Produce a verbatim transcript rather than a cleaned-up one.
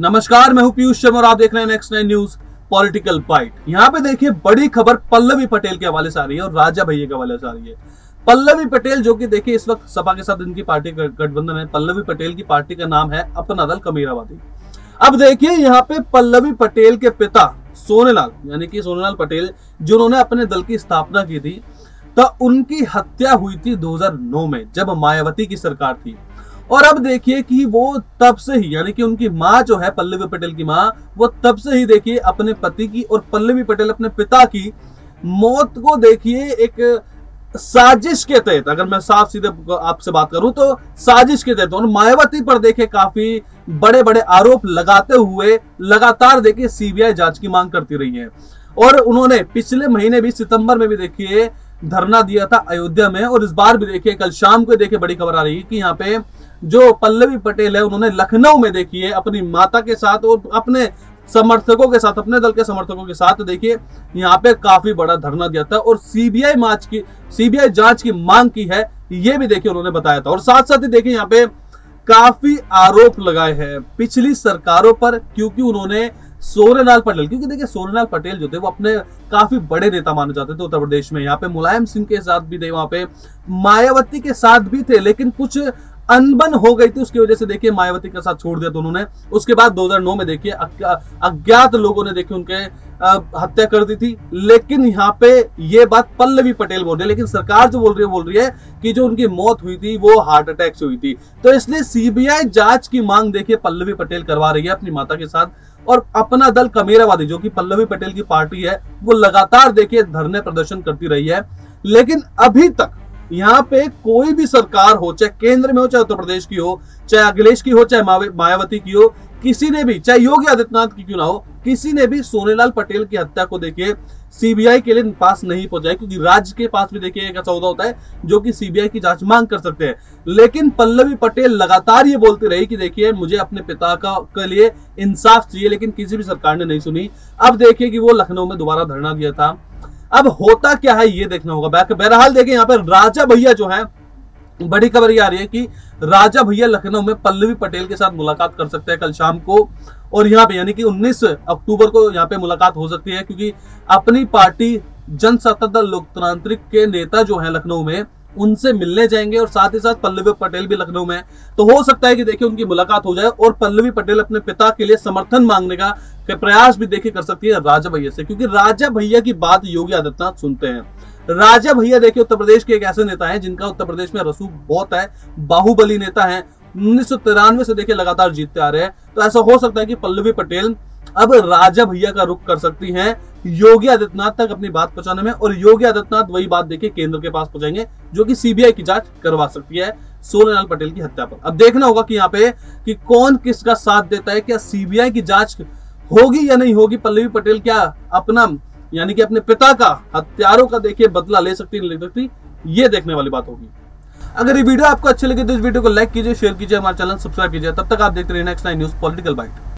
नमस्कार, मैं हूं पीयूष शर्मा और आप देख रहे हैं next nine news political bite. यहां पे देखिए बड़ी खबर पल्लवी पटेल के हवाले से आ रही है और राजा भैया के हवाले से आ रही है। पल्लवी पटेल जो कि देखिए इस वक्त सपा के साथ इनकी पार्टी का गठबंधन है। पल्लवी पटेल की पार्टी का नाम है अपना दल कमेरावादी। अब देखिए यहाँ पे पल्लवी पटेल के पिता सोनेलाल यानी कि सोनेलाल पटेल जिन्होंने अपने दल की स्थापना की थी, तो उनकी हत्या हुई थी दो हज़ार नौ में जब मायावती की सरकार थी। और अब देखिए कि वो तब से ही यानी कि उनकी माँ जो है पल्लवी पटेल की माँ, वो तब से ही देखिए अपने पति की और पल्लवी पटेल अपने पिता की मौत को देखिए एक साजिश के तहत, अगर मैं साफ सीधे आपसे बात करूं तो साजिश के तहत, और मायावती पर देखिए काफी बड़े बड़े आरोप लगाते हुए लगातार देखिए सीबीआई जांच की मांग करती रही है। और उन्होंने पिछले महीने भी सितंबर में भी देखिए धरना दिया था अयोध्या में। और इस बार भी देखिए कल शाम को देखिए बड़ी खबर आ रही है कि यहाँ पे जो पल्लवी पटेल है उन्होंने लखनऊ में देखिए अपनी माता के साथ और अपने समर्थकों के साथ, अपने दल के समर्थकों के साथ देखिए यहाँ पे काफी बड़ा धरना दिया था और सीबीआई जांच की सीबीआई जांच की मांग की है, ये भी देखिए उन्होंने बताया था। और साथ साथ ही देखिए यहाँ पे काफी आरोप लगाए हैं पिछली सरकारों पर, क्योंकि उन्होंने सोनेलाल पटेल, क्योंकि देखिए सोनेलाल पटेल जो थे वो अपने काफी बड़े नेता माने जाते थे उत्तर प्रदेश में। यहाँ पे मुलायम सिंह के साथ भी थे, वहां पे मायावती के साथ भी थे, लेकिन कुछ अनबन हो गई थी, उसकी वजह से देखिए मायावती के साथ छोड़ दिया था उन्होंने। उसके बाद दो हज़ार नौ में देखिए अज्ञात लोगों ने देखिए उनके हत्या कर दी थी। लेकिन यहाँ पे ये बात पल्लवी पटेल बोल रही है, लेकिन सरकार जो बोल रही है बोल रही है कि जो उनकी मौत हुई थी वो हार्ट अटैक से हुई थी। तो इसलिए सीबीआई जांच की मांग देखिए पल्लवी पटेल करवा रही है अपनी माता के साथ। और अपना दल कमेरावादी जो कि पल्लवी पटेल की पार्टी है वो लगातार देखिए धरने प्रदर्शन करती रही है। लेकिन अभी तक यहाँ पे कोई भी सरकार हो, चाहे केंद्र में हो, चाहे उत्तर प्रदेश की हो, चाहे अखिलेश की हो, चाहे मायावती की हो, किसी ने भी, चाहे योगी आदित्यनाथ की क्यों ना हो, किसी ने भी सोनेलाल पटेल की हत्या को देखिए सीबीआई के लिए पास नहीं पहुंचाया, क्योंकि राज्य के पास भी देखिए एक ऐसा होता है जो कि सीबीआई की जांच मांग कर सकते हैं। लेकिन पल्लवी पटेल लगातार ये बोलती रही कि देखिए मुझे अपने पिता का के लिए इंसाफ चाहिए, लेकिन किसी भी सरकार ने नहीं सुनी। अब देखिए कि वो लखनऊ में दोबारा धरना दिया था। अब होता क्या है ये देखना होगा। बहरहाल देखिए यहाँ पे राजा भैया जो है, बड़ी खबर ये आ रही है कि राजा भैया लखनऊ में पल्लवी पटेल के साथ मुलाकात कर सकते हैं कल शाम को। और यहाँ पे यानी कि उन्नीस अक्टूबर को यहाँ पे मुलाकात हो सकती है, क्योंकि अपनी पार्टी जनसत्ता दल लोकतांत्रिक के नेता जो है लखनऊ में उनसे मिलने जाएंगे और साथ ही साथ पल्लवी पटेल भी लखनऊ में। तो हो सकता है कि देखिए उनकी मुलाकात हो जाए और पल्लवी पटेल अपने पिता के लिए समर्थन मांगने का प्रयास भी देखिए कर सकती है राजा भैया से, क्योंकि राजा भैया की बात योगी आदित्यनाथ सुनते हैं। राजा भैया देखिए उत्तर प्रदेश के एक ऐसे नेता हैं जिनका उत्तर प्रदेश में रसूख बहुत है, बाहुबली नेता है, उन्नीस सौ तिरानवे से देखिए लगातार जीतते आ रहे हैं। तो ऐसा हो सकता है कि पल्लवी पटेल अब राजा भैया का रुख कर सकती हैं योगी आदित्यनाथ तक अपनी बात पहुंचाने में। और योगी आदित्यनाथ वही बात देखिए केंद्र के पास पहुंचाएंगे जो कि सीबीआई की जांच करवा सकती है सोनेलाल पटेल की हत्या पर। अब देखना होगा कि यहाँ पे कि कौन किसका साथ देता है, क्या सीबीआई की जांच होगी या नहीं होगी। पल्लवी पटेल क्या अपना यानी कि अपने पिता का, हत्यारों का देखिए बदला ले सकती नहीं ले सकती, ये देखने वाली बात होगी। अगर ये वीडियो आपको अच्छी लगे तो इस वीडियो को लाइक कीजिए, शेयर कीजिए, हमारे चैनल सब्सक्राइब कीजिए। तब तक आप देखते रहिए next nine news political bite.